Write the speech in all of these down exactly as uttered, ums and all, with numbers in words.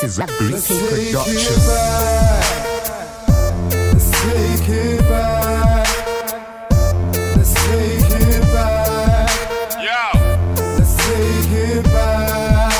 This is a Gleeky production. Let's take it back. Let's take it back. Yo. Let's take it back.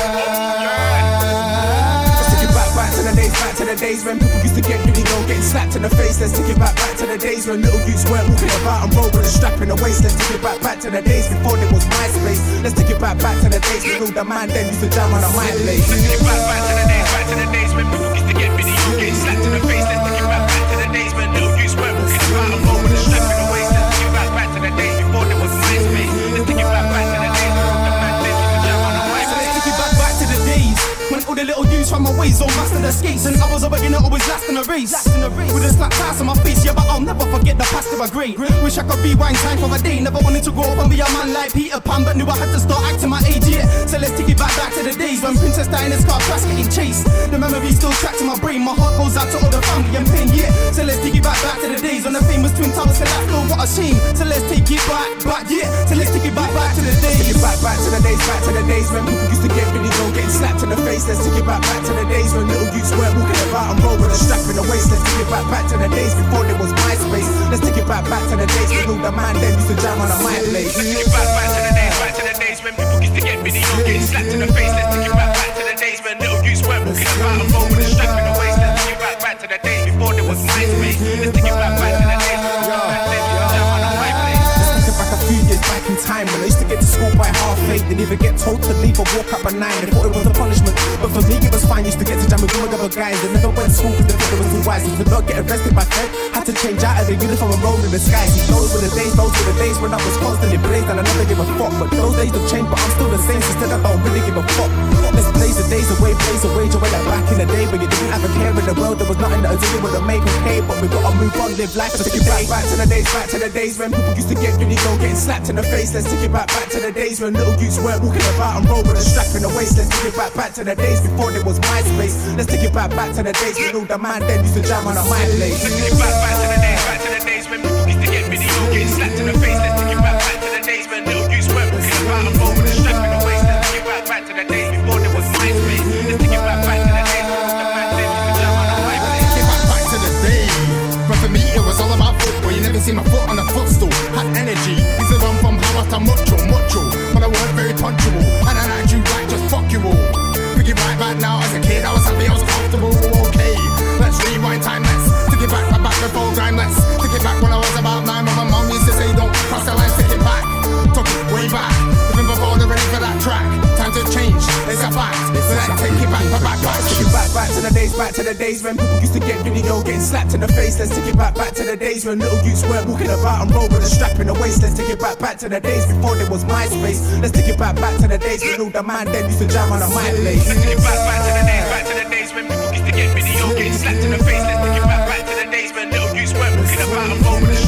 Let's take it back, back to the days, back to the days when people used to get really low, getting slapped in the face. Let's take it back, back to the days when little youths weren't walking about and roll with a strap in the waist. Let's take it back, back to the days before there was MySpace. Let's take it back, back to the days when all the man then used to jam on a mic place. Let's take it back, back to the days, back to the days when people used to get really low, getting slapped in the face. Let's take it back, back to the days when little youths weren't walking about and roll with a strap in the waist. Let's take it back, back to the days before there was MySpace. Let's take it back, back to the days when all the man then used to jam on a mic place. Let's take it back, back to the days when all the little youths from my ways all mastered their skates, and I was a beginner, always last in the race. With a slap ass on my face, yeah, but I'll never forget the past of a great. Wish I could rewind time for a day. Never wanted to grow up and be a man like Peter Pan, but knew I had to start acting my age, yeah. So let's take it back, back to the days when Princess Diana's car crash getting chased. The memories still trapped in my brain. My heart goes out to all the family and pain, yeah. So let's take it back, back to the days when the famous Twin Towers collapsed. Oh, what a shame. So let's take it back, back, yeah. So let's take it back, back to the days. Take it back, back to the days, back to the days when people used to get really low, getting slapped in the face. Let's take it back, back to the days when little youths weren't walking about and roll with a strap in the waist. Let's take it back, back to the days before there was MySpace. Let's take it back, back to the days when all the man then used to jam on a mic place. Let's take it back, back to the days, back to the days when people used to get really low, getting slapped in the face. Let's take it back, back to the days when little youths weren't walking about and roll with a strap in the waist. Let's take it back, back to the days before there was MySpace. Let's take it back, back to the days when all the man then used to jam on a mic place. Let's take it back a few years back in time when I used to get to school by half eight. Didn't even get told to leave or walk up at nine. They thought it was a punishment, but for me it was fine. Used to get to jam with all the other guys. They never went to school because they thought it was too wise. Used to not get arrested by Fed. Had to change out of the uniform and roll in the skies. Those were the days, those were the days when I was constantly blazed and I never give a fuck. But those days don't change, but I'm still the same. So still I don't really give a fuck. Let's blaze the days away, blaze away, away like back in the day when you didn't have a care in the world. There was nothing that you would have made okay, but we gotta move on, live life. Let's take it back, back to the days, back to the days when people used to get really low, getting slapped in the face. Let's take it back, back to the days when little youths weren't walking about and roll with a strap in the waist. Let's take it back, back to the days before there was MySpace. Let's take it back, back to the days when all the man then used to jam on a mic place. Let's take it back, back to the days, back to the days when people used to get really low, getting slapped in the face. Let's take it back, back to the days when little youths weren't walking about and roll with a strap in the waist. Let's take it back, back to the days before there was MySpace. Let's take it back, back to the days when all the man then used to jam on a mic place. Take it back, back to the day. But for me it was all about football. You never see my foot on the footstool. Had energy. Used to run from Hamas to Mucho, Mucho. But I weren't very punchable. And I liked you like just fuck you all. Pick it right back now. As a kid I was happy, I was comfortable. Okay, let's rewind time. Let's take it back, back, back before grime. Let's take it back when I was about nine. When my mom used to say don't cross the line, take it back. Took it way back. Even before they're ready for that track. Time to change, it's a fact. Let's take it back, back, back, back. Let's take it back, back to the days, back to the days when people used to get really low, getting slapped in the face. Let's take it back, back to the days when little youths weren't walking about and roll with a strap in the waist. Let's take it back, back to the days before there was MySpace. Let's take it back, back to the days when all the man then used to jam on a mic place. Let's take it back, back to the days, back to the days when people used to get really low, getting slapped in the face. Let's take it back, back to the days when little youths weren't walking about and roll with a